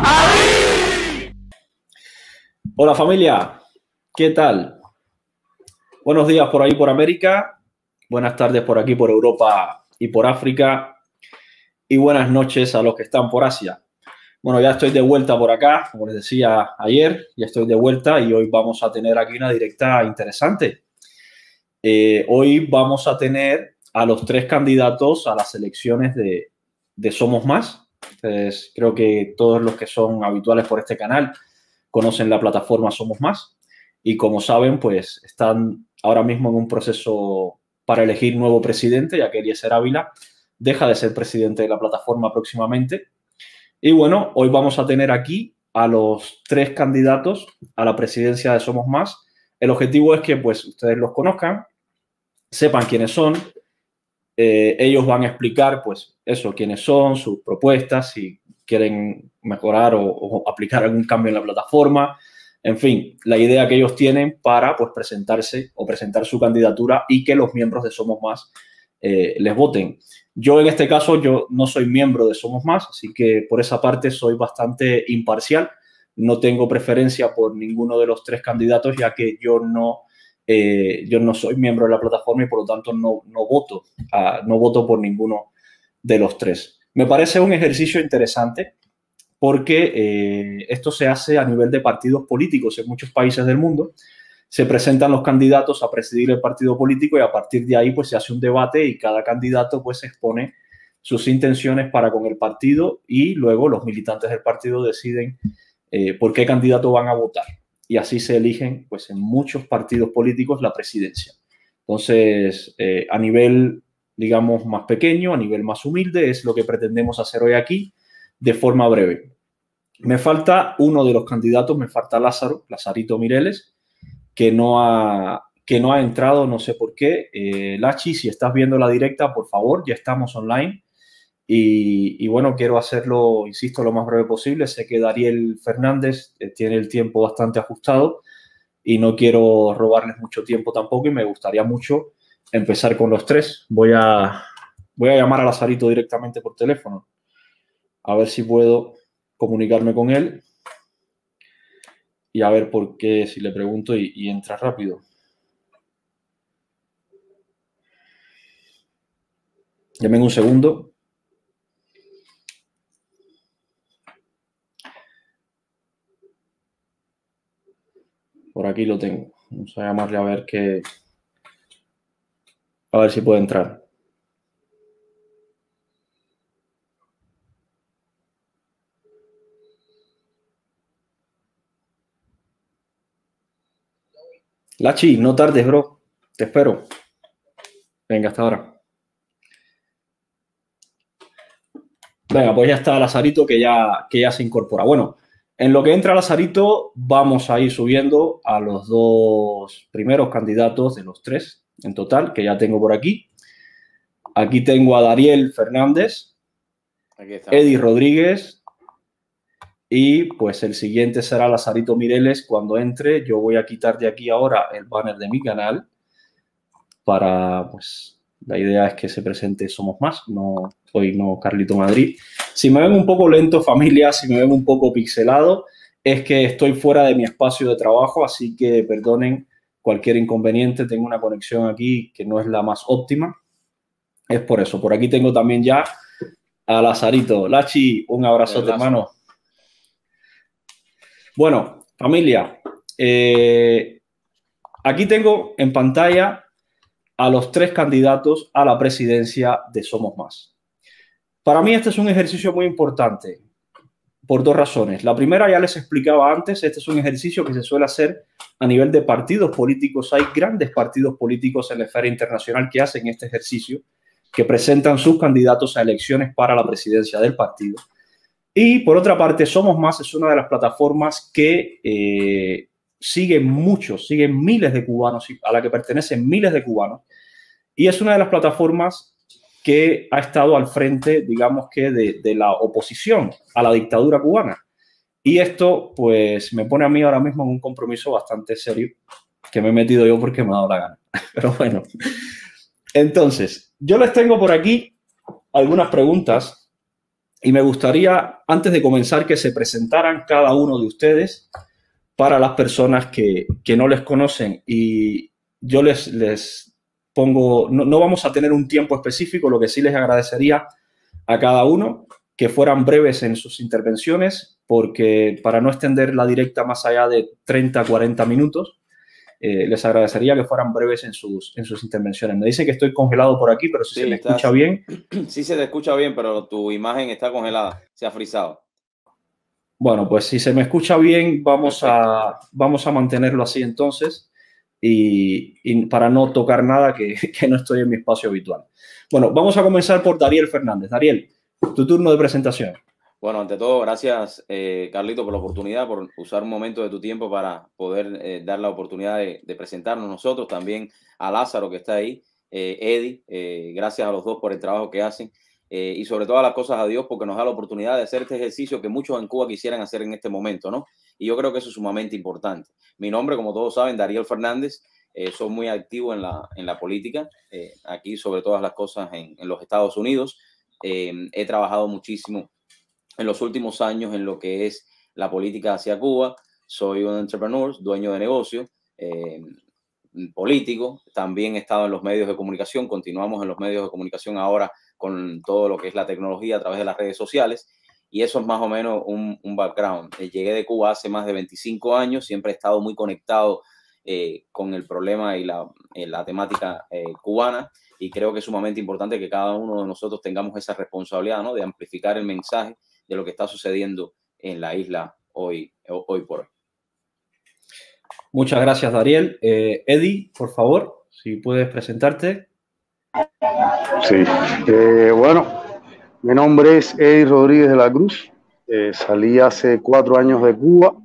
Hola familia, ¿qué tal? Buenos días por ahí por América, buenas tardes por aquí por Europa y por África y buenas noches a los que están por Asia. Bueno, ya estoy de vuelta por acá, como les decía ayer, ya estoy de vuelta y hoy vamos a tener aquí una directa interesante. Hoy vamos a tener a los 3 candidatos a las elecciones de Somos Más. Entonces, creo que todos los que son habituales por este canal conocen la plataforma Somos Más y como saben, pues están ahora mismo en un proceso para elegir nuevo presidente, ya que Eliezer Ávila deja de ser presidente de la plataforma próximamente. Y bueno, hoy vamos a tener aquí a los 3 candidatos a la presidencia de Somos Más. El objetivo es que pues ustedes los conozcan, sepan quiénes son. Ellos van a explicar pues eso, quiénes son, sus propuestas, si quieren mejorar o aplicar algún cambio en la plataforma. En fin, la idea que ellos tienen para pues presentarse o presentar su candidatura y que los miembros de Somos Más les voten. Yo en este caso, yo no soy miembro de Somos Más, así que por esa parte soy bastante imparcial. No tengo preferencia por ninguno de los 3 candidatos, ya que yo no soy miembro de la plataforma y por lo tanto no voto por ninguno de los 3. Me parece un ejercicio interesante porque esto se hace a nivel de partidos políticos en muchos países del mundo. Se presentan los candidatos a presidir el partido político y a partir de ahí pues se hace un debate y cada candidato pues expone sus intenciones para con el partido y luego los militantes del partido deciden por qué candidato van a votar. Y así se eligen pues en muchos partidos políticos la presidencia. Entonces, a nivel, digamos, más pequeño, a nivel más humilde, es lo que pretendemos hacer hoy aquí de forma breve. Me falta uno de los candidatos, me falta Lazarito Mireles, que no ha entrado, no sé por qué. Lachi, si estás viendo la directa, por favor, ya estamos online. Y bueno, quiero hacerlo, insisto, lo más breve posible. Sé que Dariel Fernández tiene el tiempo bastante ajustado y no quiero robarles mucho tiempo tampoco y me gustaría mucho empezar con los 3. Voy a llamar a Lazarito directamente por teléfono, a ver si puedo comunicarme con él y a ver por qué, si le pregunto y entra rápido. Denme un segundo. Por aquí lo tengo. Vamos a llamarle a ver si puede entrar. Lachi, no tardes, bro. Te espero. Venga, hasta ahora. Venga, pues ya está Lazarito que ya se incorpora. Bueno, en lo que entra Lazarito, vamos a ir subiendo a los 2 primeros candidatos de los 3 en total, que ya tengo por aquí. Aquí tengo a Dariel Fernández, Eddie Rodríguez y pues el siguiente será Lazarito Mireles. Cuando entre, yo voy a quitar de aquí ahora el banner de mi canal para, pues, la idea es que se presente Somos Más, hoy no Carlito Madrid. Si me ven un poco lento, familia, si me ven un poco pixelado, es que estoy fuera de mi espacio de trabajo, así que perdonen cualquier inconveniente. Tengo una conexión aquí que no es la más óptima. Es por eso. Por aquí tengo también ya a Lazarito. Lachi, un abrazote, hermano. Bueno, familia, aquí tengo en pantalla a los 3 candidatos a la presidencia de Somos Más. Para mí este es un ejercicio muy importante por 2 razones. La primera ya les explicaba antes, este es un ejercicio que se suele hacer a nivel de partidos políticos. Hay grandes partidos políticos en la esfera internacional que hacen este ejercicio, que presentan sus candidatos a elecciones para la presidencia del partido. Y por otra parte, Somos Más es una de las plataformas que siguen miles de cubanos, a la que pertenecen miles de cubanos. Y es una de las plataformas que ha estado al frente, digamos que, de la oposición a la dictadura cubana. Y esto, pues, me pone a mí ahora mismo en un compromiso bastante serio que me he metido yo porque me ha dado la gana. Pero bueno, entonces, yo les tengo por aquí algunas preguntas Y me gustaría, antes de comenzar, que se presentaran cada uno de ustedes para las personas que no les conocen. Y yo les pongo, no vamos a tener un tiempo específico, lo que sí les agradecería a cada uno que fueran breves en sus intervenciones, porque para no extender la directa más allá de 30, 40 minutos, les agradecería que fueran breves en sus intervenciones. Me dice que estoy congelado por aquí, pero si se me escucha bien. Sí, se te escucha bien, pero tu imagen está congelada, se ha frizado. Bueno, pues si se me escucha bien, vamos a mantenerlo así entonces y para no tocar nada que no estoy en mi espacio habitual. Bueno, vamos a comenzar por Dariel Fernández. Dariel, tu turno de presentación. Bueno, ante todo, gracias, Carlito, por la oportunidad, por usar un momento de tu tiempo para poder dar la oportunidad de presentarnos nosotros, también a Lázaro que está ahí, Eddie, gracias a los dos por el trabajo que hacen y sobre todo a las cosas a Dios porque nos da la oportunidad de hacer este ejercicio que muchos en Cuba quisieran hacer en este momento, ¿no? Y yo creo que eso es sumamente importante. Mi nombre, como todos saben, Dariel Fernández, soy muy activo en la política, aquí sobre todas las cosas en los Estados Unidos. He trabajado muchísimo en los últimos años en lo que es la política hacia Cuba. Soy un entrepreneur, dueño de negocio, político. También he estado en los medios de comunicación. Continuamos en los medios de comunicación ahora con todo lo que es la tecnología a través de las redes sociales. Y eso es más o menos un background. Llegué de Cuba hace más de 25 años. Siempre he estado muy conectado con el problema y la temática cubana. Y creo que es sumamente importante que cada uno de nosotros tengamos esa responsabilidad, ¿no? De amplificar el mensaje de lo que está sucediendo en la isla hoy por hoy. Muchas gracias, Dariel. Eddie, por favor, si puedes presentarte. Sí, bueno, mi nombre es Eddie Rodríguez de la Cruz. Salí hace 4 años de Cuba.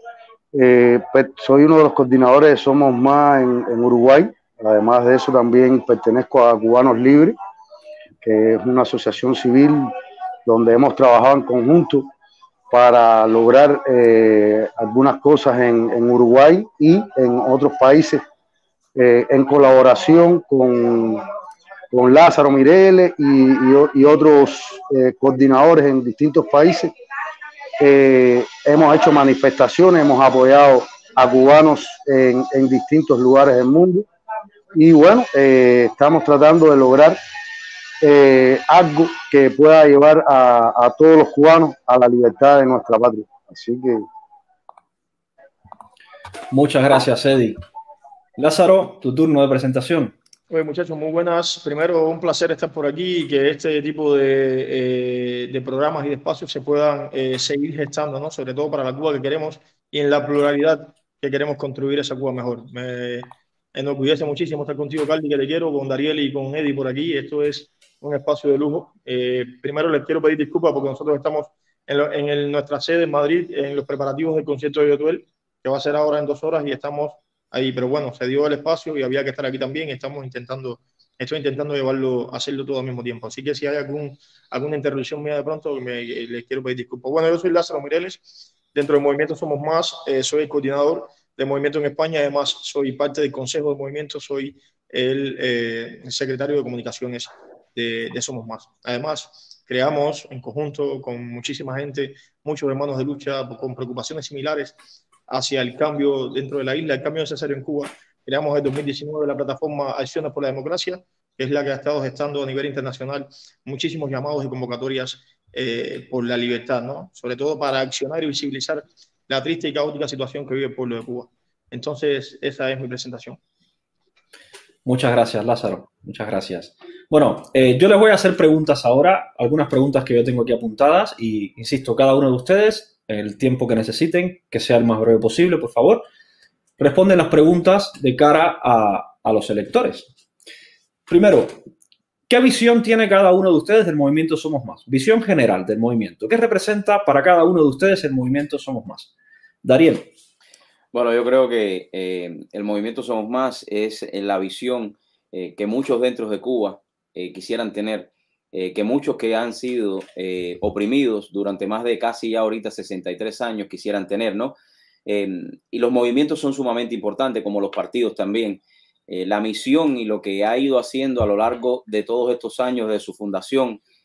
Soy uno de los coordinadores de Somos Más en Uruguay. Además de eso, también pertenezco a Cubanos Libres, que es una asociación civil donde hemos trabajado en conjunto para lograr algunas cosas en Uruguay y en otros países en colaboración con Lázaro Mireles y otros coordinadores en distintos países. Hemos hecho manifestaciones, hemos apoyado a cubanos en distintos lugares del mundo y bueno, estamos tratando de lograr algo que pueda llevar a todos los cubanos a la libertad de nuestra patria. Así que... Muchas gracias, Eddie. Lázaro, tu turno de presentación. Oye, muchachos, muy buenas. Primero, un placer estar por aquí y que este tipo de programas y de espacios se puedan seguir gestando, ¿no? Sobre todo para la Cuba que queremos y en la pluralidad que queremos construir esa Cuba mejor. Me enorgullece muchísimo estar contigo, Carly, que te quiero, con Dariel y con Eddie por aquí. Esto es un espacio de lujo. Primero les quiero pedir disculpas porque nosotros estamos en nuestra sede en Madrid, en los preparativos del concierto de Yotuel, que va a ser ahora en 2 horas y estamos ahí, pero bueno, se dio el espacio y había que estar aquí también. Estoy intentando hacerlo todo al mismo tiempo. Así que si hay alguna interrupción mía de pronto, les quiero pedir disculpas. Bueno, yo soy Lázaro Mireles, dentro del Movimiento Somos Más, soy el coordinador del movimiento en España, además soy parte del Consejo del Movimiento, soy el secretario de Comunicaciones de Somos Más. Además, creamos en conjunto con muchísima gente, muchos hermanos de lucha con preocupaciones similares hacia el cambio dentro de la isla, el cambio necesario en Cuba. Creamos en 2019 la plataforma Acciones por la Democracia, que es la que ha estado gestando a nivel internacional muchísimos llamados y convocatorias por la libertad, ¿no? Sobre todo para accionar y visibilizar la triste y caótica situación que vive el pueblo de Cuba. Entonces, esa es mi presentación. Muchas gracias, Lázaro. Muchas gracias. Bueno, yo les voy a hacer preguntas ahora, algunas preguntas que yo tengo aquí apuntadas y, insisto, cada uno de ustedes, el tiempo que necesiten, que sea el más breve posible, por favor, responden las preguntas de cara a los electores. Primero, ¿qué visión tiene cada uno de ustedes del movimiento Somos Más? Visión general del movimiento. ¿Qué representa para cada uno de ustedes el movimiento Somos Más? Dariel. Bueno, yo creo que el movimiento Somos Más es la visión que muchos dentro de Cuba quisieran tener, que muchos que han sido oprimidos durante más de casi ya ahorita 63 años quisieran tener, ¿no? Y los movimientos son sumamente importantes, como los partidos también. La misión y lo que ha ido haciendo a lo largo de todos estos años de su fundación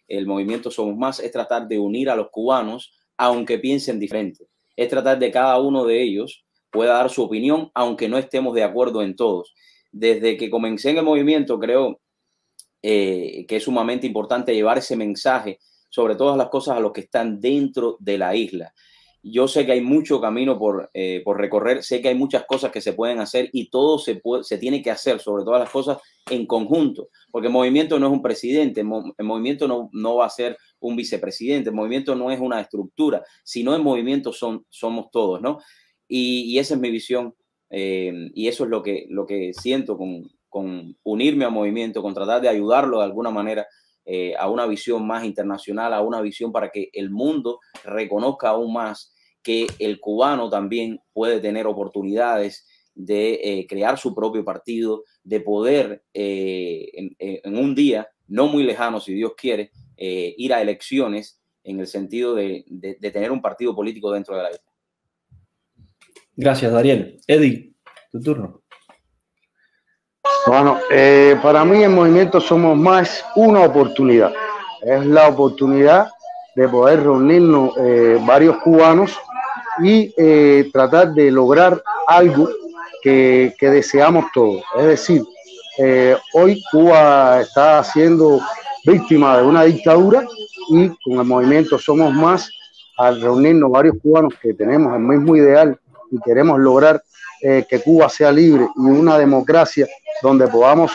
el movimiento Somos Más es tratar de unir a los cubanos, aunque piensen diferente. Es tratar de cada uno de ellos pueda dar su opinión, aunque no estemos de acuerdo en todos. Desde que comencé en el movimiento, creo que es sumamente importante llevar ese mensaje sobre todas las cosas a los que están dentro de la isla. Yo sé que hay mucho camino por recorrer, sé que hay muchas cosas que se pueden hacer y todo se tiene que hacer, sobre todas las cosas, en conjunto, porque el movimiento no es un presidente, el movimiento no va a ser un vicepresidente, el movimiento no es una estructura, sino el movimiento somos todos, ¿no? Y esa es mi visión, y eso es lo que siento con unirme al movimiento, con tratar de ayudarlo de alguna manera a una visión más internacional, a una visión para que el mundo reconozca aún más que el cubano también puede tener oportunidades de crear su propio partido, de poder en un día no muy lejano, si Dios quiere, ir a elecciones en el sentido de tener un partido político dentro de la isla. Gracias, Dariel. Eddie, tu turno. Bueno, para mí el movimiento Somos Más una oportunidad. Es la oportunidad de poder reunirnos varios cubanos y tratar de lograr algo que deseamos todos. Es decir, hoy Cuba está siendo víctima de una dictadura y con el movimiento Somos Más, al reunirnos varios cubanos que tenemos el mismo ideal y queremos lograr que Cuba sea libre y una democracia donde podamos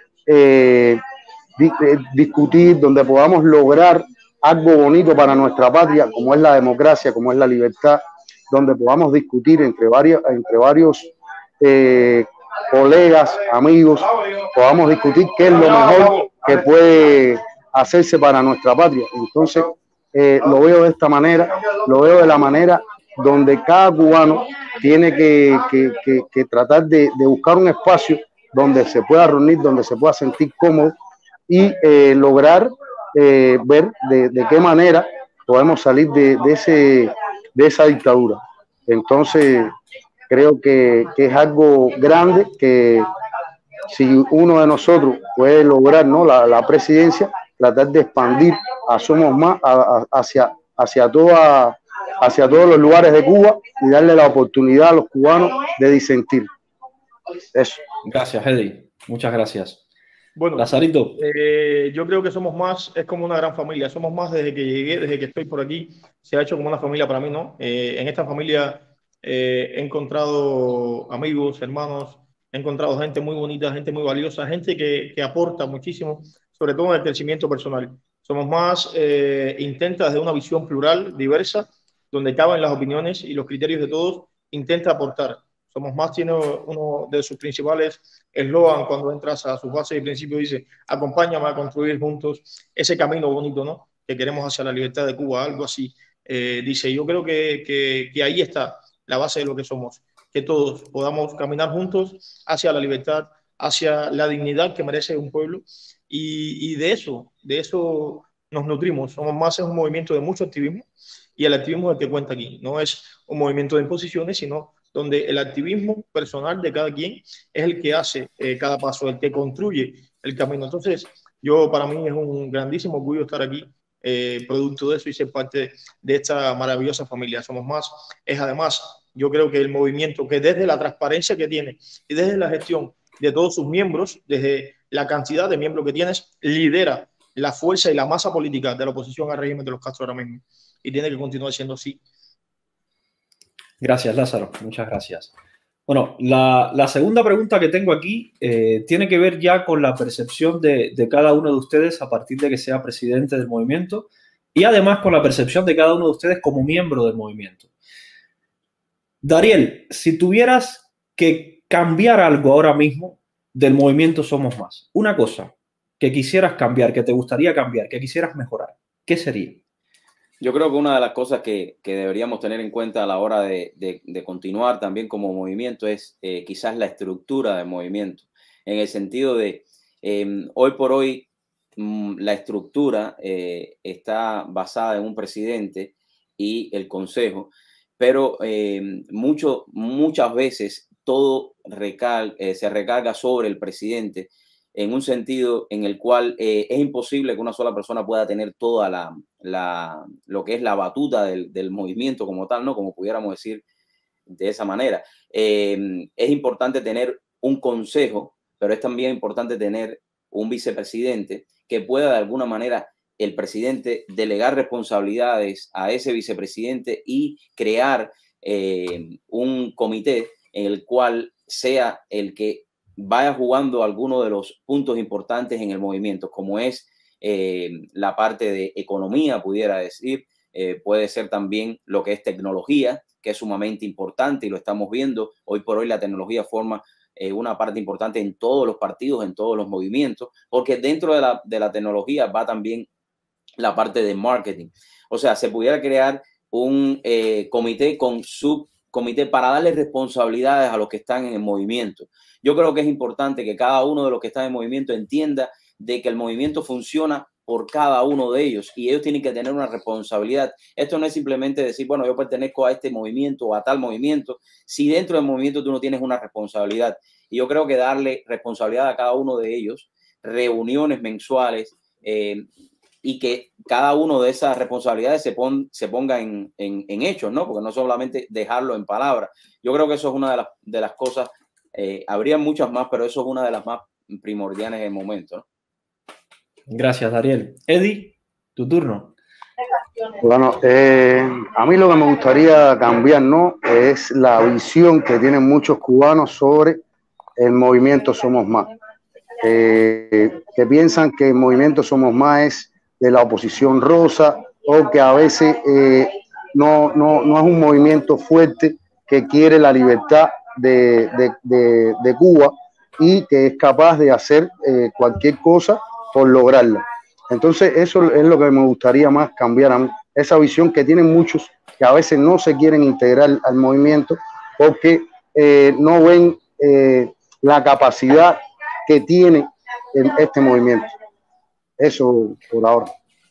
discutir, donde podamos lograr algo bonito para nuestra patria, como es la democracia, como es la libertad, donde podamos discutir entre varios colegas, amigos, podamos discutir qué es lo mejor que puede hacerse para nuestra patria. Entonces, lo veo de esta manera, lo veo de la manera donde cada cubano tiene que tratar de buscar un espacio donde se pueda reunir, donde se pueda sentir cómodo y lograr ver de qué manera podemos salir de esa dictadura. Entonces, creo que es algo grande que si uno de nosotros puede lograr, ¿no?, la presidencia, tratar de expandir a Somos Más hacia todos los lugares de Cuba y darle la oportunidad a los cubanos de disentir. Eso. Gracias, Eddie. Muchas gracias. Bueno, Lazarito. Yo creo que Somos Más es como una gran familia. Somos Más desde que llegué, desde que estoy por aquí, se ha hecho como una familia para mí, ¿no? En esta familia he encontrado amigos, hermanos, he encontrado gente muy bonita, gente muy valiosa, gente que aporta muchísimo, sobre todo en el crecimiento personal. Somos Más intenta desde una visión plural, diversa, donde caben las opiniones y los criterios de todos, intenta aportar. Somos Más tiene uno de sus principales eslogan cuando entras a sus bases y principios, dice: acompáñame a construir juntos ese camino bonito, ¿no?, que queremos hacia la libertad de Cuba, algo así. Dice, yo creo que ahí está la base de lo que somos, que todos podamos caminar juntos hacia la libertad, hacia la dignidad que merece un pueblo, y de eso nos nutrimos. Somos Más es un movimiento de mucho activismo, y el activismo es el que cuenta aquí, no es un movimiento de imposiciones, sino donde el activismo personal de cada quien es el que hace cada paso, el que construye el camino. Entonces, para mí es un grandísimo orgullo estar aquí, producto de eso, y ser parte de esta maravillosa familia. Somos Más es, además, yo creo que el movimiento que desde la transparencia que tiene y desde la gestión de todos sus miembros, desde la cantidad de miembros que tienes, lidera la fuerza y la masa política de la oposición al régimen de los Castro ahora mismo, y tiene que continuar siendo así. Gracias, Lázaro. Muchas gracias. Bueno, la segunda pregunta que tengo aquí tiene que ver ya con la percepción de cada uno de ustedes a partir de que sea presidente del movimiento, y además con la percepción de cada uno de ustedes como miembro del movimiento. Dariel, si tuvieras que cambiar algo ahora mismo del movimiento Somos Más, una cosa que quisieras cambiar, que te gustaría cambiar, que quisieras mejorar, ¿qué sería? Yo creo que una de las cosas que deberíamos tener en cuenta a la hora de continuar también como movimiento es quizás la estructura del movimiento, en el sentido de hoy por hoy la estructura está basada en un presidente y el consejo, pero muchas veces todo se recarga sobre el presidente, en un sentido en el cual es imposible que una sola persona pueda tener toda lo que es la batuta del movimiento como tal, ¿no? Como pudiéramos decir de esa manera. Es importante tener un consejo, pero es también importante tener un vicepresidente que pueda de alguna manera el presidente delegar responsabilidades a ese vicepresidente y crear un comité en el cual sea el que vaya jugando algunos de los puntos importantes en el movimiento, como es la parte de economía, pudiera decir, puede ser también lo que es tecnología, que es sumamente importante y lo estamos viendo. Hoy por hoy la tecnología forma una parte importante en todos los partidos, en todos los movimientos, porque dentro de la tecnología va también la parte de marketing. O sea, se pudiera crear un comité con subcomité para darle responsabilidades a los que están en el movimiento. Yo creo que es importante que cada uno de los que están en el movimiento entienda de que el movimiento funciona por cada uno de ellos y ellos tienen que tener una responsabilidad. Esto no es simplemente decir, bueno, yo pertenezco a este movimiento o a tal movimiento, si dentro del movimiento tú no tienes una responsabilidad. Y yo creo que darle responsabilidad a cada uno de ellos, reuniones mensuales, y que cada uno de esas responsabilidades se ponga en hechos, ¿no? Porque no solamente dejarlo en palabras. Yo creo que eso es una de las cosas, habría muchas más, pero eso es una de las más primordiales en el momento, ¿no? Gracias, Dariel. Eddie, tu turno. Bueno, a mí lo que me gustaría cambiar, ¿no?, es la visión que tienen muchos cubanos sobre el movimiento Somos Más. Que piensan que el movimiento Somos Más es de la oposición rosa, o que a veces no es un movimiento fuerte que quiere la libertad de Cuba y que es capaz de hacer cualquier cosa por lograrla. Entonces eso es lo que me gustaría más cambiar a mí, esa visión que tienen muchos que a veces no se quieren integrar al movimiento porque no ven la capacidad que tiene en este movimiento. Eso por ahora.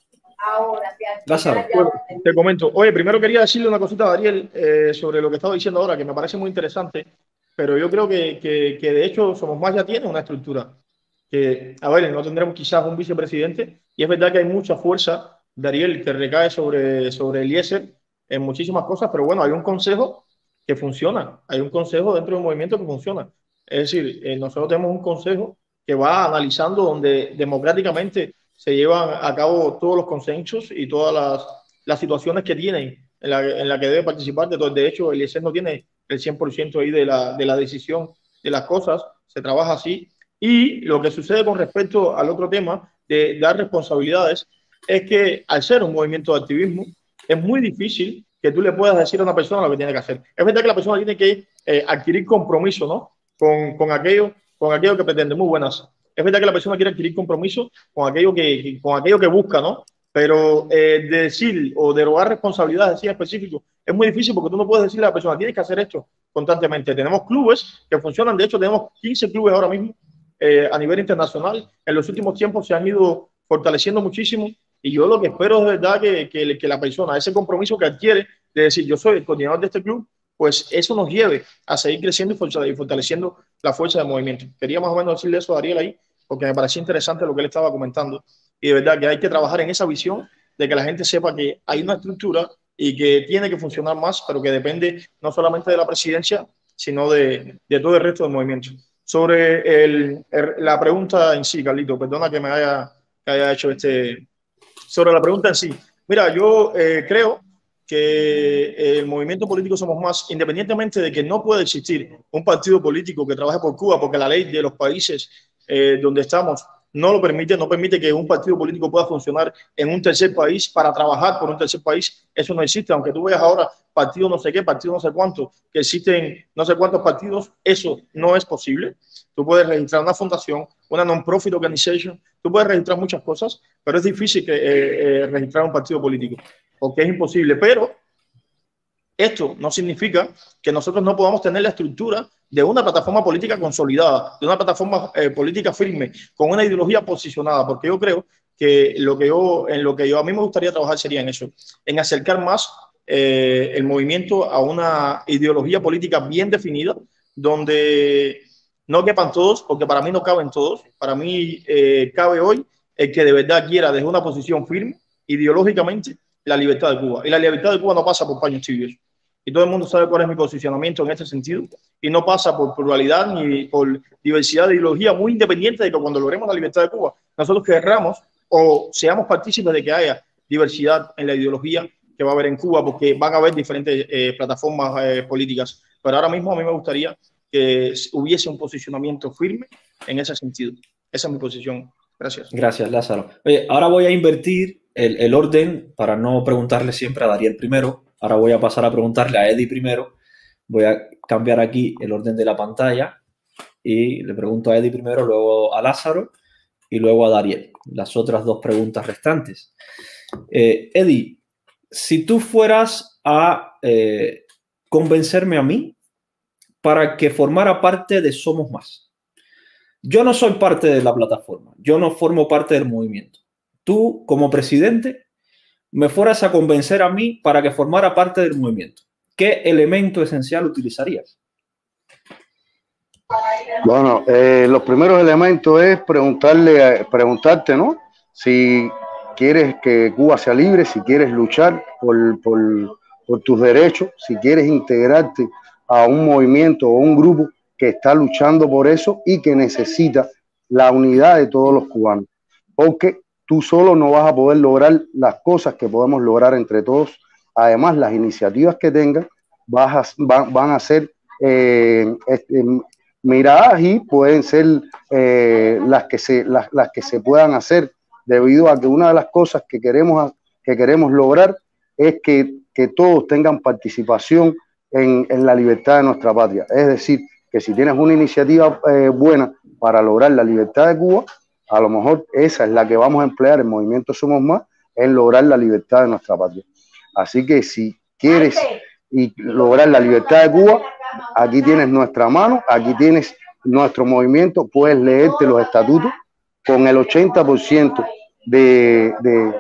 Lázaro. Bueno, te comento. Oye, primero quería decirle una cosita a Dariel sobre lo que estaba diciendo ahora, que me parece muy interesante, pero yo creo que de hecho Somos Más ya tiene una estructura. Que, a ver, no tendremos quizás un vicepresidente, y es verdad que hay mucha fuerza, Dariel, que recae sobre Eliezer en muchísimas cosas, pero bueno, hay un consejo que funciona, hay un consejo dentro del movimiento que funciona. Es decir, nosotros tenemos un consejo que va analizando donde democráticamente se llevan a cabo todos los consensos y todas las situaciones que tienen en la que debe participar. De hecho, Eliezer no tiene el 100% ahí de la decisión de las cosas, se trabaja así. Y lo que sucede con respecto al otro tema de dar responsabilidades es que al ser un movimiento de activismo es muy difícil que tú le puedas decir a una persona lo que tiene que hacer. Es verdad que la persona tiene que adquirir compromiso, ¿no?, con aquello que pretende. Muy buenas. Es verdad que la persona quiere adquirir compromiso con aquello que busca, ¿no? Pero decir o derogar responsabilidades así específicas es muy difícil porque tú no puedes decirle a la persona tienes que hacer esto constantemente. Tenemos clubes que funcionan, de hecho tenemos 15 clubes ahora mismo a nivel internacional. En los últimos tiempos se han ido fortaleciendo muchísimo y yo lo que espero es de verdad que la persona, ese compromiso que adquiere de decir yo soy el coordinador de este club, pues eso nos lleve a seguir creciendo y fortaleciendo la fuerza del movimiento. Quería más o menos decirle eso a Dariel ahí porque me parecía interesante lo que él estaba comentando y de verdad que hay que trabajar en esa visión de que la gente sepa que hay una estructura y que tiene que funcionar más, pero que depende no solamente de la presidencia, sino de todo el resto del movimiento. Sobre la pregunta en sí, Carlito, perdona que haya hecho sobre la pregunta en sí. Mira, yo creo que el movimiento político Somos Más, independientemente de que no puede existir un partido político que trabaje por Cuba, porque la ley de los países donde estamos no lo permite, no permite que un partido político pueda funcionar en un tercer país para trabajar por un tercer país. Eso no existe, aunque tú veas ahora partido no sé qué, partido no sé cuánto, que existen no sé cuántos partidos, eso no es posible. Tú puedes registrar una fundación, una non-profit organization, tú puedes registrar muchas cosas, pero es difícil registrar un partido político, porque es imposible. Pero esto no significa que nosotros no podamos tener la estructura de una plataforma política consolidada, de una plataforma política firme, con una ideología posicionada, porque yo creo que en lo que yo a mí me gustaría trabajar sería en eso, en acercar más el movimiento a una ideología política bien definida, donde no quepan todos, porque para mí no caben todos. Para mí cabe hoy el que de verdad quiera desde una posición firme, ideológicamente, la libertad de Cuba. Y la libertad de Cuba no pasa por paños tibios. Y todo el mundo sabe cuál es mi posicionamiento en este sentido. Y no pasa por pluralidad ni por diversidad de ideología, muy independiente de que cuando logremos la libertad de Cuba, nosotros querramos o seamos partícipes de que haya diversidad en la ideología que va a haber en Cuba, porque van a haber diferentes plataformas políticas. Pero ahora mismo a mí me gustaría que hubiese un posicionamiento firme en ese sentido. Esa es mi posición. Gracias. Gracias, Lázaro. Oye, ahora voy a invertir el orden para no preguntarle siempre a Dariel primero. Ahora voy a pasar a preguntarle a Eddie primero. Voy a cambiar aquí el orden de la pantalla y le pregunto a Eddie primero, luego a Lázaro y luego a Dariel. Las otras dos preguntas restantes. Eddie, si tú fueras a convencerme a mí para que formara parte de Somos Más. Yo no soy parte de la plataforma, yo no formo parte del movimiento. Tú, como presidente, me fueras a convencer a mí para que formara parte del movimiento. ¿Qué elemento esencial utilizarías? Bueno, los primeros elementos es preguntarte, ¿no? Si quieres que Cuba sea libre, si quieres luchar por tus derechos, si quieres integrarte a un movimiento o un grupo que está luchando por eso y que necesita la unidad de todos los cubanos. Porque tú solo no vas a poder lograr las cosas que podemos lograr entre todos. Además, las iniciativas que tengas van a ser miradas y pueden ser las que se puedan hacer, debido a que una de las cosas que queremos lograr es que todos tengan participación en la libertad de nuestra patria. Es decir, que si tienes una iniciativa buena para lograr la libertad de Cuba, a lo mejor esa es la que vamos a emplear en Movimiento Somos Más, en lograr la libertad de nuestra patria. Así que si quieres lograr la libertad de Cuba, aquí tienes nuestra mano, aquí tienes nuestro movimiento, puedes leerte los estatutos con el 80% de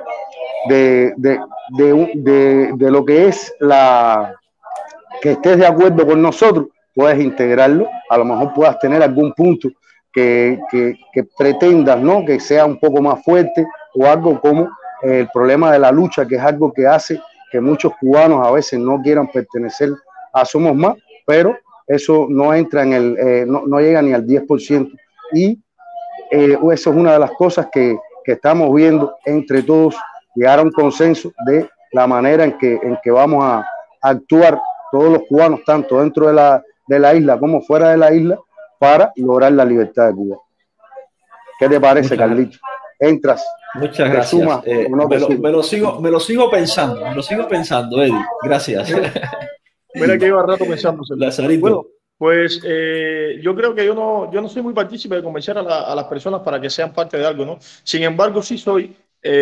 lo que es que estés de acuerdo con nosotros, puedes integrarlo. A lo mejor puedas tener algún punto que pretendas, ¿no?, que sea un poco más fuerte, o algo como el problema de la lucha, que es algo que hace que muchos cubanos a veces no quieran pertenecer a Somos Más, pero eso no entra en no llega ni al 10%. Y eso es una de las cosas que estamos viendo entre todos, llegar a un consenso de la manera en que vamos a actuar todos los cubanos, tanto dentro de la isla como fuera de la isla, para lograr la libertad de Cuba. ¿Qué te parece, Carlito? ¿Entras? Muchas gracias. Sumas, no me lo sigo pensando, Eddie. Gracias. Mira que iba rato pensando. Lazarito. Bueno, pues yo creo que yo no soy muy partícipe de convencer a las personas para que sean parte de algo, ¿no? Sin embargo, sí soy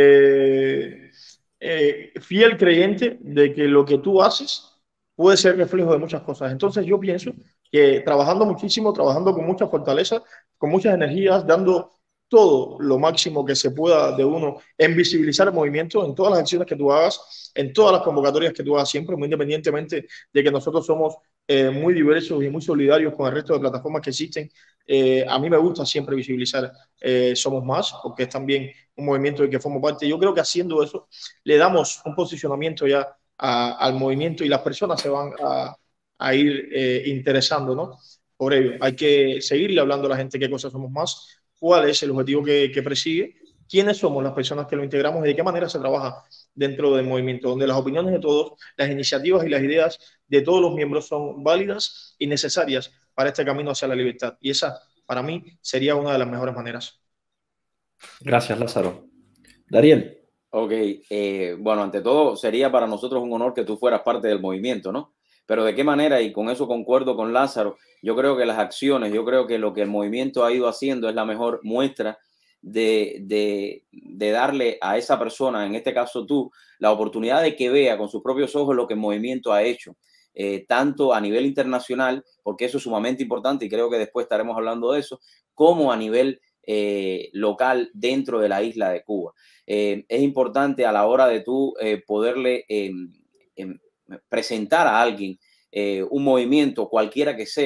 fiel creyente de que lo que tú haces puede ser reflejo de muchas cosas. Entonces yo pienso que trabajando muchísimo, trabajando con mucha fortaleza, con muchas energías, dando todo lo máximo que se pueda de uno en visibilizar el movimiento, en todas las acciones que tú hagas, en todas las convocatorias que tú hagas siempre, muy independientemente de que nosotros somos muy diversos y muy solidarios con el resto de plataformas que existen. A mí me gusta siempre visibilizar Somos Más, porque es también un movimiento del que formo parte. Yo creo que haciendo eso le damos un posicionamiento ya al movimiento y las personas se van a ir interesando, ¿no?, por ello. Hay que seguirle hablando a la gente qué cosas Somos Más, cuál es el objetivo que persigue, quiénes somos las personas que lo integramos y de qué manera se trabaja dentro del movimiento, donde las opiniones de todos, las iniciativas y las ideas de todos los miembros son válidas y necesarias para este camino hacia la libertad. Y esa, para mí, sería una de las mejores maneras. Gracias, Lázaro. Dariel. Ok, bueno, ante todo sería para nosotros un honor que tú fueras parte del movimiento, ¿no? Pero de qué manera, y con eso concuerdo con Lázaro, yo creo que las acciones, yo creo que lo que el movimiento ha ido haciendo es la mejor muestra de darle a esa persona, en este caso tú, la oportunidad de que vea con sus propios ojos lo que el movimiento ha hecho, tanto a nivel internacional, porque eso es sumamente importante y creo que después estaremos hablando de eso, como a nivel local dentro de la isla de Cuba. Es importante a la hora de tú poderle presentar a alguien un movimiento, cualquiera que sea,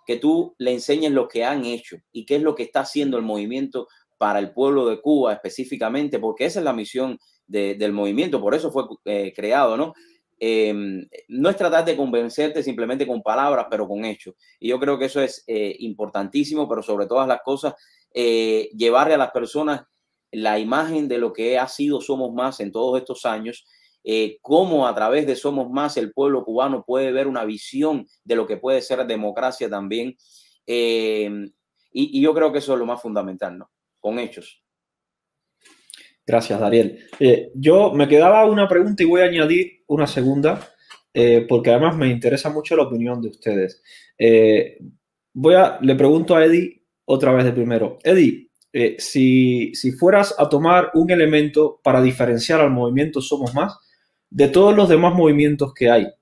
que tú le enseñes lo que han hecho y qué es lo que está haciendo el movimiento para el pueblo de Cuba específicamente, porque esa es la misión del movimiento, por eso fue creado, ¿no? No es tratar de convencerte simplemente con palabras, pero con hechos. Y yo creo que eso es importantísimo, pero sobre todas las cosas, llevarle a las personas la imagen de lo que ha sido Somos Más en todos estos años, cómo a través de Somos Más el pueblo cubano puede ver una visión de lo que puede ser democracia también. Y yo creo que eso es lo más fundamental, ¿no? Con hechos. Gracias, Dariel. Yo me quedaba una pregunta y voy a añadir una segunda, porque además me interesa mucho la opinión de ustedes. Le pregunto a Eddie otra vez de primero. Eddie, si fueras a tomar un elemento para diferenciar al movimiento Somos Más de todos los demás movimientos que hay,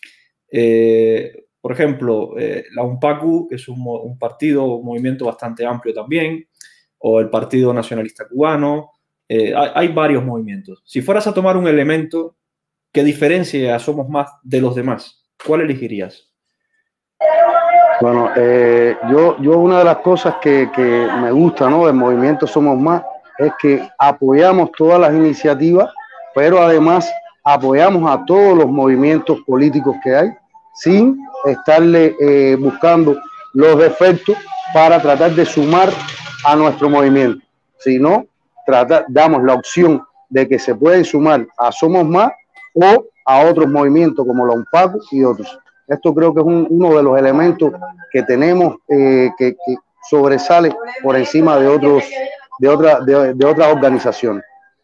por ejemplo, la UNPACU, que es un partido, un movimiento bastante amplio también, o el Partido Nacionalista Cubano, hay varios movimientos. Si fueras a tomar un elemento que diferencie a Somos Más de los demás, ¿cuál elegirías? Bueno, yo una de las cosas que me gusta, ¿no?, del movimiento Somos Más es que apoyamos todas las iniciativas, pero además apoyamos a todos los movimientos políticos que hay, sin estarle buscando los defectos para tratar de sumar a nuestro movimiento, sino damos la opción de que se pueden sumar a Somos Más o a otros movimientos como la UNPACU y otros. Esto creo que es uno de los elementos que tenemos que sobresale por encima de otras organizaciones.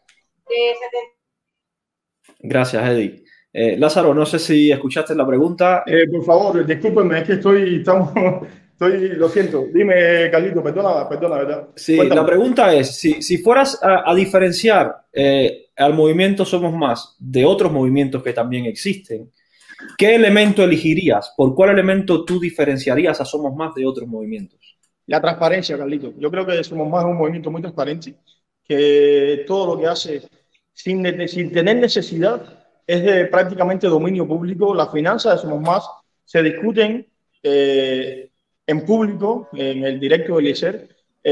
Gracias, Eddie. Lázaro, no sé si escuchaste la pregunta. Por favor, discúlpenme, es que lo siento. Dime, Carlito, perdona, ¿verdad? Sí, cuéntame. La pregunta es, si fueras a diferenciar al movimiento Somos Más de otros movimientos que también existen, ¿qué elemento elegirías? ¿Por cuál elemento tú diferenciarías a Somos Más de otros movimientos? La transparencia, Carlito. Yo creo que Somos Más es un movimiento muy transparente, que todo lo que hace sin tener necesidad es de prácticamente dominio público. Las finanzas de Somos Más se discuten en público, en el directo del IESER,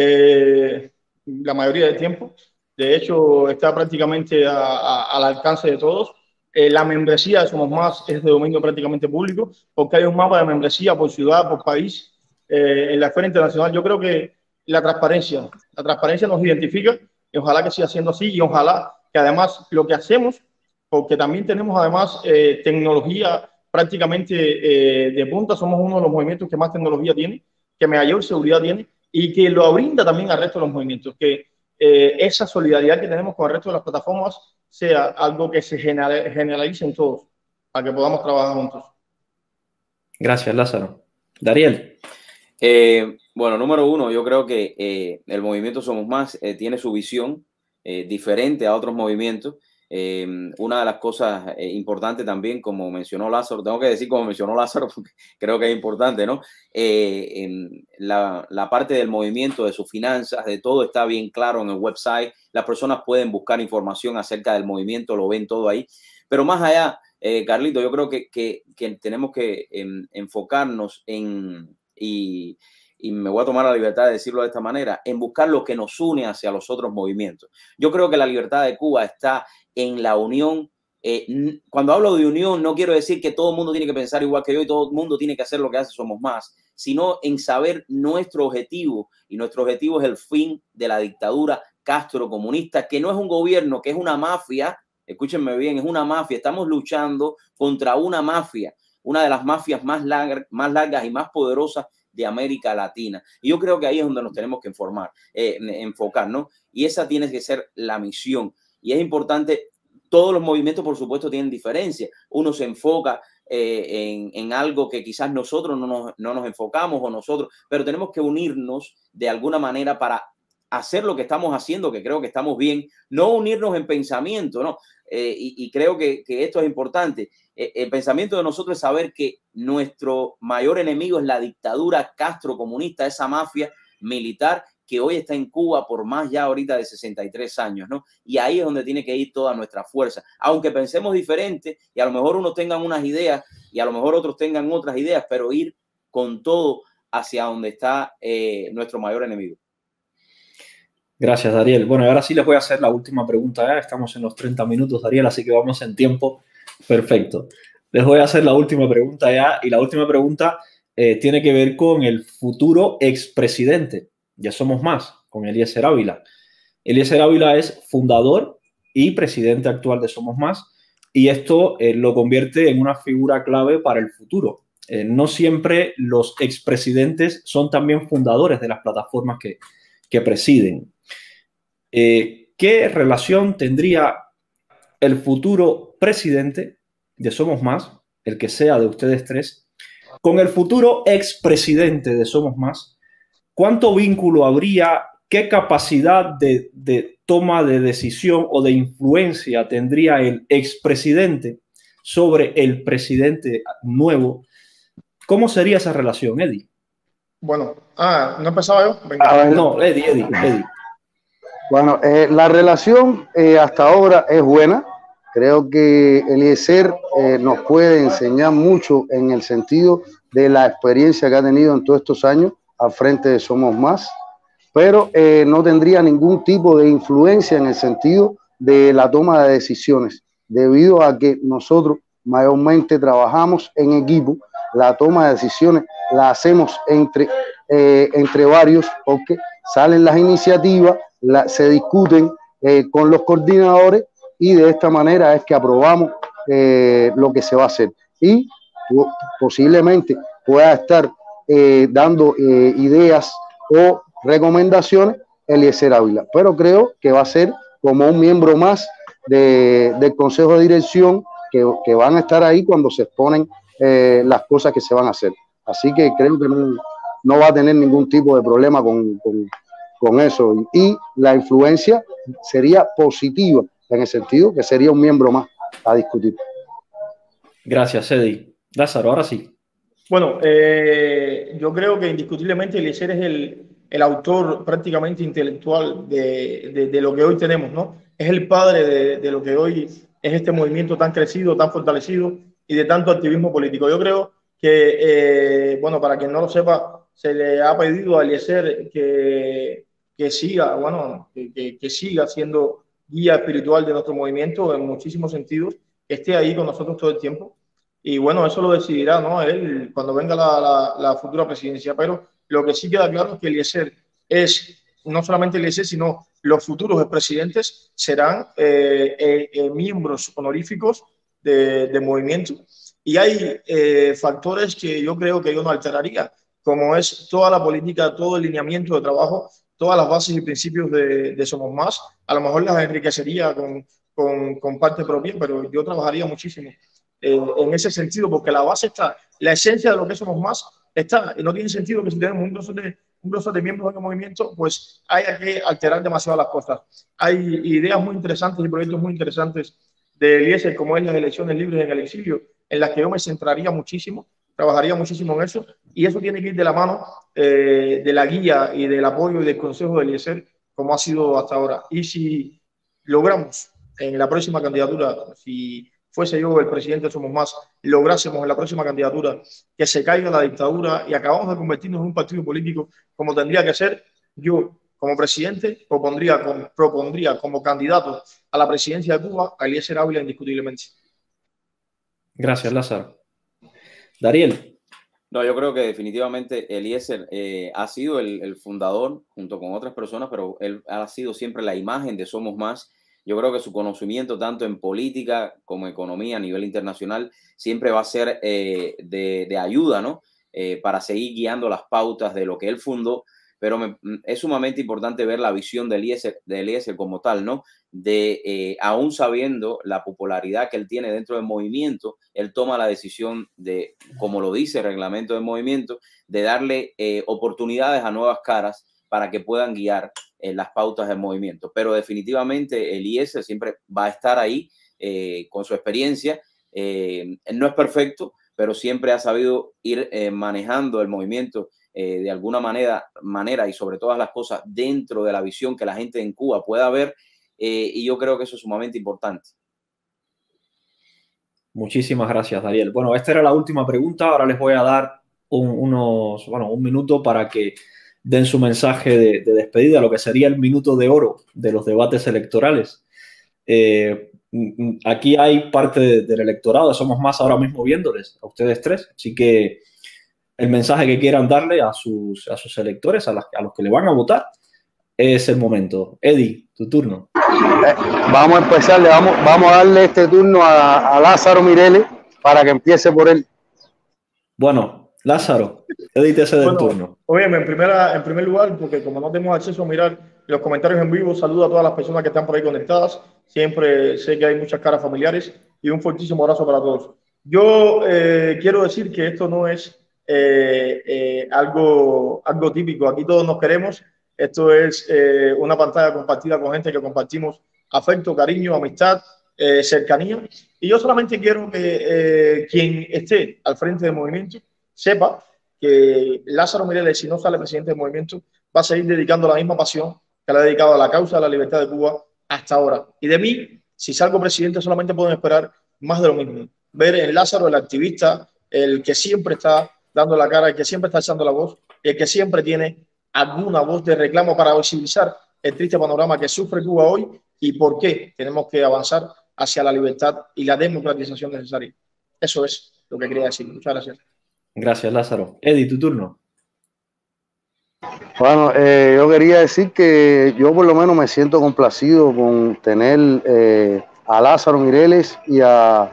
la mayoría del tiempo. De hecho, está prácticamente al alcance de todos. La membresía de Somos Más es de dominio prácticamente público, porque hay un mapa de membresía por ciudad, por país, en la esfera internacional. Yo creo que la transparencia nos identifica, y ojalá que siga siendo así, y ojalá que además lo que hacemos, porque también tenemos además tecnología prácticamente de punta, somos uno de los movimientos que más tecnología tiene, que mayor seguridad tiene, y que lo brinda también al resto de los movimientos, que esa solidaridad que tenemos con el resto de las plataformas sea algo que se generalice en todos, para que podamos trabajar juntos. Gracias, Lázaro. Dariel. Bueno, número uno, yo creo que el movimiento Somos Más tiene su visión diferente a otros movimientos. Una de las cosas importantes también, como mencionó Lázaro, tengo que decir como mencionó Lázaro porque creo que es importante, ¿no? La parte del movimiento, de sus finanzas, de todo está bien claro en el website. Las personas pueden buscar información acerca del movimiento, lo ven todo ahí. Pero más allá, Carlito, yo creo que tenemos que enfocarnos y me voy a tomar la libertad de decirlo de esta manera, en buscar lo que nos une hacia los otros movimientos. Yo creo que la libertad de Cuba está en la unión. Cuando hablo de unión, no quiero decir que todo el mundo tiene que pensar igual que yo y todo el mundo tiene que hacer lo que hace Somos Más, sino en saber nuestro objetivo, y nuestro objetivo es el fin de la dictadura castrocomunista, que no es un gobierno, que es una mafia. Escúchenme bien, es una mafia. Estamos luchando contra una mafia, una de las mafias más largas y más poderosas de América Latina. Y yo creo que ahí es donde nos tenemos que enfocar, ¿no? Y esa tiene que ser la misión. Y es importante, todos los movimientos, por supuesto, tienen diferencias. Uno se enfoca en algo que quizás nosotros no nos enfocamos pero tenemos que unirnos de alguna manera para hacer lo que estamos haciendo, que creo que estamos bien, no unirnos en pensamiento, ¿no? Y creo que esto es importante. El pensamiento de nosotros es saber que nuestro mayor enemigo es la dictadura castrocomunista, esa mafia militar que hoy está en Cuba por más ya ahorita de 63 años, ¿no? Y ahí es donde tiene que ir toda nuestra fuerza. Aunque pensemos diferente y a lo mejor unos tengan unas ideas y a lo mejor otros tengan otras ideas, pero ir con todo hacia donde está nuestro mayor enemigo. Gracias, Dariel. Bueno, y ahora sí les voy a hacer la última pregunta. Ya estamos en los 30 minutos, Dariel, así que vamos en tiempo perfecto. Les voy a hacer la última pregunta ya, y la última pregunta tiene que ver con el futuro expresidente. Ya Somos Más, con Eliezer Ávila. Eliezer Ávila es fundador y presidente actual de Somos Más, y esto lo convierte en una figura clave para el futuro. No siempre los expresidentes son también fundadores de las plataformas que presiden. ¿Qué relación tendría el futuro presidente de Somos Más, el que sea de ustedes tres, con el futuro expresidente de Somos Más? ¿Cuánto vínculo habría? ¿Qué capacidad de toma de decisión o de influencia tendría el expresidente sobre el presidente nuevo? ¿Cómo sería esa relación, Eddie? Bueno, ¿no empezaba yo? Venga. No, Eddie. Bueno, la relación hasta ahora es buena. Creo que Eliezer nos puede enseñar mucho en el sentido de la experiencia que ha tenido en todos estos años al frente de Somos Más, pero no tendría ningún tipo de influencia en el sentido de la toma de decisiones, debido a que nosotros mayormente trabajamos en equipo. La toma de decisiones la hacemos entre varios, porque salen las iniciativas, se discuten con los coordinadores, y de esta manera es que aprobamos lo que se va a hacer. Y posiblemente pueda estar dando ideas o recomendaciones Eliezer Ávila, pero creo que va a ser como un miembro más del Consejo de Dirección que van a estar ahí cuando se exponen las cosas que se van a hacer. Así que creo que no va a tener ningún tipo de problema con eso, y la influencia sería positiva en el sentido que sería un miembro más a discutir. Gracias, Eddie. Lázaro, ahora sí. Bueno, yo creo que indiscutiblemente Eliezer es el autor prácticamente intelectual de lo que hoy tenemos, ¿no? Es el padre de lo que hoy es este movimiento tan crecido, tan fortalecido y de tanto activismo político. Yo creo que, bueno, para quien no lo sepa, se le ha pedido a Eliezer que siga, bueno, que siga siendo guía espiritual de nuestro movimiento en muchísimos sentidos, que esté ahí con nosotros todo el tiempo. Y bueno, eso lo decidirá, ¿no?, él cuando venga la futura presidencia. Pero lo que sí queda claro es que Eliezer es, no solamente Eliezer, sino los futuros presidentes serán miembros honoríficos de movimiento. Y hay factores que yo creo que yo no alteraría, como es toda la política, todo el lineamiento de trabajo, todas las bases y principios de Somos Más. A lo mejor las enriquecería con parte propia, pero yo trabajaría muchísimo en ese sentido, porque la base está, la esencia de lo que Somos Más está, y no tiene sentido que si tenemos un grosor de miembros del movimiento, pues haya que alterar demasiado las cosas. Hay ideas muy interesantes y proyectos muy interesantes de Eliezer, como es las elecciones libres en el exilio, en las que yo me centraría muchísimo, trabajaría muchísimo en eso, y eso tiene que ir de la mano de la guía y del apoyo y del consejo de Eliezer, como ha sido hasta ahora. Y si logramos en la próxima candidatura, si fuese yo el presidente de Somos Más, lográsemos en la próxima candidatura que se caiga la dictadura y acabamos de convertirnos en un partido político como tendría que ser, yo como presidente propondría como candidato a la presidencia de Cuba a Eliezer Ávila indiscutiblemente. Gracias, Lázaro. Dariel. No, yo creo que definitivamente Eliezer ha sido el fundador junto con otras personas, pero él ha sido siempre la imagen de Somos Más. Yo creo que su conocimiento tanto en política como economía a nivel internacional siempre va a ser de ayuda, ¿no? Para seguir guiando las pautas de lo que él fundó, pero es sumamente importante ver la visión de Eliezer como tal, ¿no? Aún sabiendo la popularidad que él tiene dentro del movimiento, él toma la decisión de, como lo dice el reglamento del movimiento, de darle oportunidades a nuevas caras para que puedan guiar las pautas del movimiento. Pero definitivamente Eliezer siempre va a estar ahí con su experiencia. Él no es perfecto, pero siempre ha sabido ir manejando el movimiento de alguna manera y sobre todas las cosas dentro de la visión que la gente en Cuba pueda ver, y yo creo que eso es sumamente importante. Muchísimas gracias, Dariel. Bueno, esta era la última pregunta. Ahora les voy a dar un minuto para que den su mensaje de despedida, lo que sería el minuto de oro de los debates electorales. Aquí hay parte del electorado de Somos Más ahora mismo viéndoles, a ustedes tres, así que el mensaje que quieran darle a sus electores, a los que le van a votar, es el momento. Eddie, tu turno. Vamos a empezarle, vamos a darle este turno a Lázaro Mireles para que empiece por él. Bueno, Lázaro, Eddie te cede el turno. Oye, en primer lugar, porque como no tenemos acceso a mirar los comentarios en vivo, saludo a todas las personas que están por ahí conectadas. Siempre sé que hay muchas caras familiares y un fortísimo abrazo para todos. Yo quiero decir que esto no es algo típico. Aquí todos nos queremos. Esto es una pantalla compartida con gente que compartimos afecto, cariño, amistad, cercanía. Y yo solamente quiero que quien esté al frente del movimiento sepa que Lázaro Mireles, si no sale presidente del movimiento, va a seguir dedicando la misma pasión que le ha dedicado a la causa de la libertad de Cuba hasta ahora. Y de mí, si salgo presidente, solamente pueden esperar más de lo mismo. Ver en Lázaro el activista, el que siempre está dando la cara, el que siempre está echando la voz, el que siempre tiene alguna voz de reclamo para visibilizar el triste panorama que sufre Cuba hoy y por qué tenemos que avanzar hacia la libertad y la democratización necesaria. Eso es lo que quería decir. Muchas gracias. Gracias, Lázaro. Eddie, tu turno. Bueno, yo quería decir que yo por lo menos me siento complacido con tener a Lázaro Mireles y a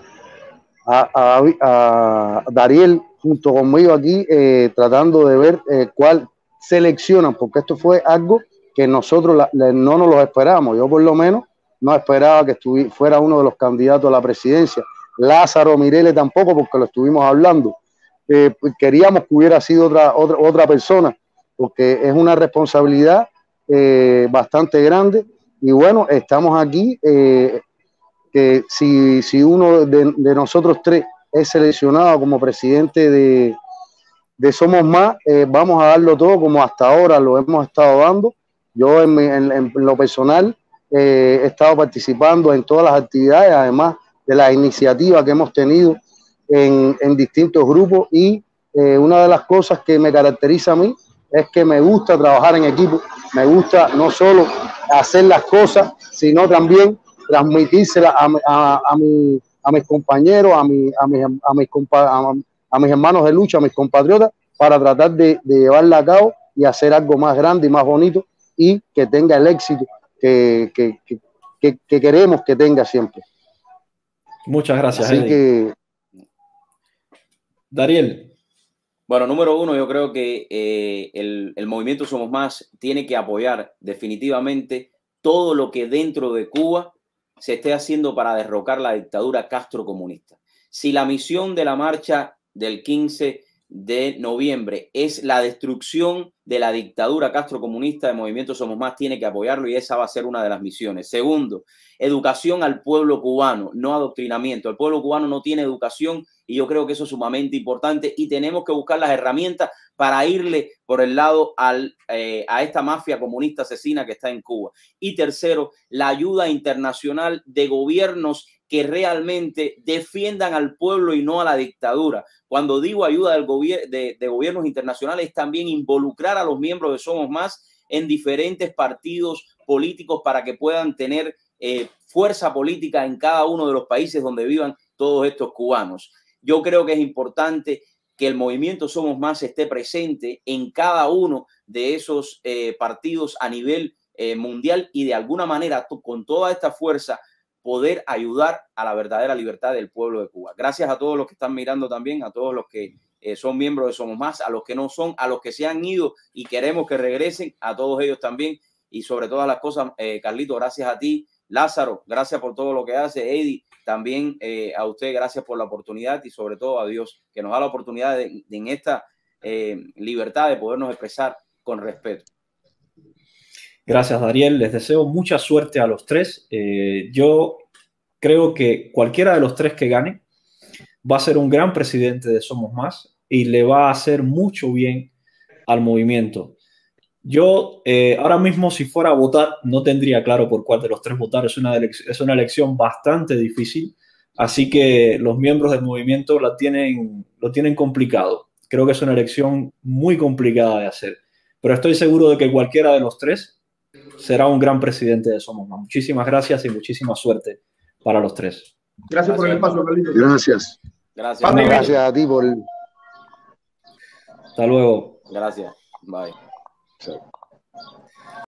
Dariel junto conmigo aquí, tratando de ver cuál seleccionan, porque esto fue algo que nosotros no nos lo esperábamos. Yo por lo menos no esperaba que fuera uno de los candidatos a la presidencia. Lázaro Mireles tampoco, porque lo estuvimos hablando. Queríamos que hubiera sido otra persona, porque es una responsabilidad bastante grande. Y bueno, estamos aquí, que si uno de nosotros tres es seleccionado como presidente de Somos Más, vamos a darlo todo como hasta ahora lo hemos estado dando. Yo en lo personal he estado participando en todas las actividades, además de las iniciativas que hemos tenido en distintos grupos, y una de las cosas que me caracteriza a mí es que me gusta trabajar en equipo, me gusta no solo hacer las cosas, sino también transmitírselas a mis compañeros, a mis hermanos de lucha, a mis compatriotas, para tratar de llevarla a cabo y hacer algo más grande y más bonito y que tenga el éxito que queremos que tenga siempre. Muchas gracias, Así que... Dariel. Bueno, número uno, yo creo que el movimiento Somos Más tiene que apoyar definitivamente todo lo que dentro de Cuba se esté haciendo para derrocar la dictadura castrocomunista. Si la misión de la marcha del 15 de noviembre es la destrucción de la dictadura castrocomunista, el movimiento Somos Más tiene que apoyarlo y esa va a ser una de las misiones. Segundo, educación al pueblo cubano, no adoctrinamiento. El pueblo cubano no tiene educación y yo creo que eso es sumamente importante y tenemos que buscar las herramientas para irle por el lado a esta mafia comunista asesina que está en Cuba. Y tercero, la ayuda internacional de gobiernos que realmente defiendan al pueblo y no a la dictadura. Cuando digo ayuda de gobiernos internacionales, también involucrar a los miembros de Somos Más en diferentes partidos políticos para que puedan tener fuerza política en cada uno de los países donde vivan todos estos cubanos. Yo creo que es importante que el movimiento Somos Más esté presente en cada uno de esos partidos a nivel mundial y de alguna manera con toda esta fuerza poder ayudar a la verdadera libertad del pueblo de Cuba. Gracias a todos los que están mirando también, a todos los que son miembros de Somos Más, a los que no son, a los que se han ido y queremos que regresen, a todos ellos también. Y sobre todas las cosas, Carlito, gracias a ti. Lázaro, gracias por todo lo que hace. Eddie, también a usted, gracias por la oportunidad y sobre todo a Dios, que nos da la oportunidad de en esta libertad de podernos expresar con respeto. Gracias, Dariel. Les deseo mucha suerte a los tres. Yo creo que cualquiera de los tres que gane va a ser un gran presidente de Somos Más y le va a hacer mucho bien al movimiento. Yo ahora mismo, si fuera a votar, no tendría claro por cuál de los tres votar. Es una elección bastante difícil, así que los miembros del movimiento lo tienen complicado. creo que es una elección muy complicada de hacer. Pero estoy seguro de que cualquiera de los tres será un gran presidente de Somos Más. Muchísimas gracias y muchísima suerte para los tres. Gracias por el espacio, Carlitos. Gracias. Gracias. Gracias a ti por... Hasta luego. Gracias. Bye. Chao.